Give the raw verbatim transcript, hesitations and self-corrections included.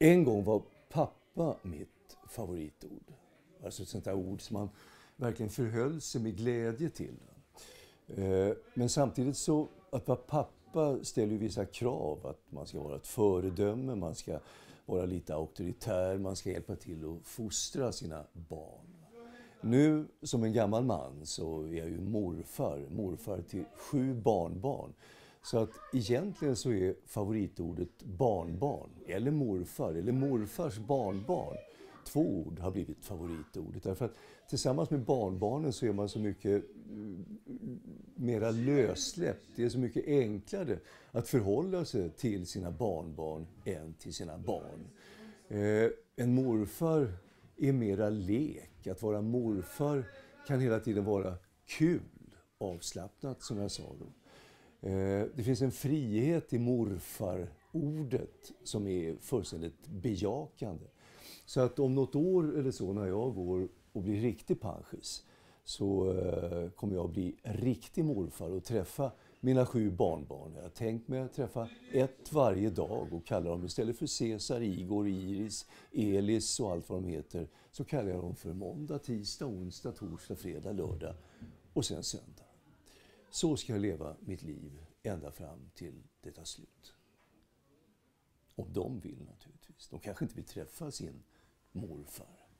En gång var pappa mitt favoritord. Alltså ett sånt där ord som man verkligen förhöll sig med glädje till. Men samtidigt så att vara pappa ställer ju vissa krav. Att man ska vara ett föredöme, man ska vara lite auktoritär, man ska hjälpa till att fostra sina barn. Nu som en gammal man så är jag ju morfar, morfar till sju barnbarn. Så att egentligen så är favoritordet barnbarn eller morfar eller morfars barnbarn. Två ord har blivit favoritordet. Därför att tillsammans med barnbarnen så är man så mycket mera lössläppt. Det är så mycket enklare att förhålla sig till sina barnbarn än till sina barn. Eh, en morfar är mera lek. Att vara morfar kan hela tiden vara kul, avslappnat som jag sa då. Det finns en frihet i morfarordet som är fullständigt bejakande. Så att om något år eller så när jag går och blir riktig panschis så kommer jag bli riktig morfar och träffa mina sju barnbarn. Jag har tänkt mig att träffa ett varje dag och kalla dem istället för Cesar, Igor, Iris, Elis och allt vad de heter. Så kallar jag dem för måndag, tisdag, onsdag, torsdag, fredag, lördag och sen söndag. Så ska jag leva mitt liv ända fram till det tar slut. Om de vill naturligtvis. De kanske inte vill träffa sin morfar.